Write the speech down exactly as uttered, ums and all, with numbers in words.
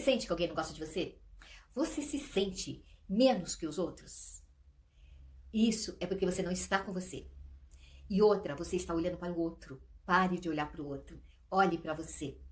sente que alguém não gosta de você? Você se sente menos que os outros? Isso é porque você não está com você. E outra, você está olhando para o outro. Pare de olhar para o outro. Olhe para você.